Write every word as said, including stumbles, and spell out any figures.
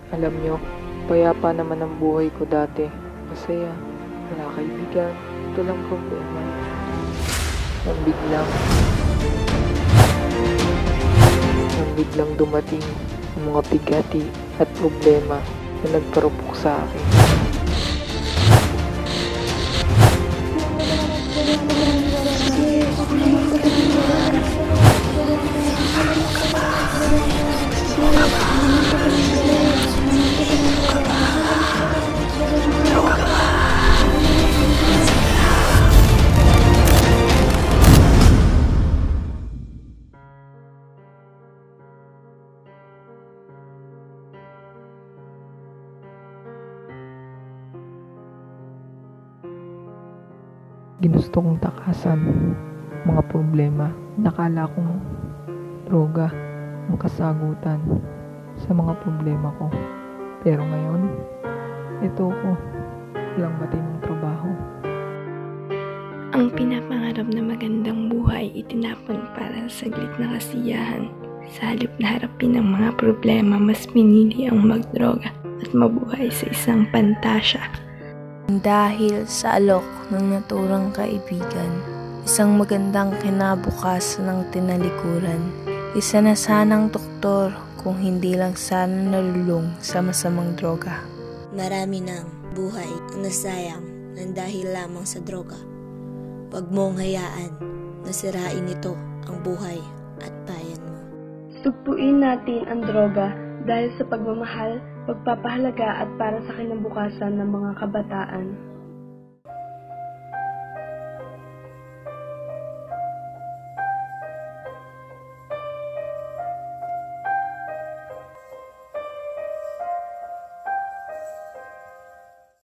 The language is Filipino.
Alam nyo, payapa naman ang buhay ko dati. Masaya, wala kaibigan, ito lang problema. Nang biglang, nang biglang dumating ang mga bigati at problema na nagparupok sa akin. Ginusto kong takasan mga problema. Nakala kong droga ang kasagutan sa mga problema ko. Pero ngayon, ito ko, walang matinong trabaho. Ang pinapangarap na magandang buhay itinapon para sa saglit na kasiyahan. Sa halip na harapin ang mga problema, mas pinili ang magdroga at mabuhay sa isang pantasya. Dahil sa alok ng naturang kaibigan, isang magandang kinabukasan ng tinalikuran. Isa na sanang doktor kung hindi lang sana nalulung sa masamang droga. Marami ng buhay ang nasayang ng dahil lamang sa droga. Huwag mong hayaan na sirain ito ang buhay at bayan mo. Tugpuin natin ang droga dahil sa pagmamahal, pagpapahalaga at para sa kinabukasan ng mga kabataan.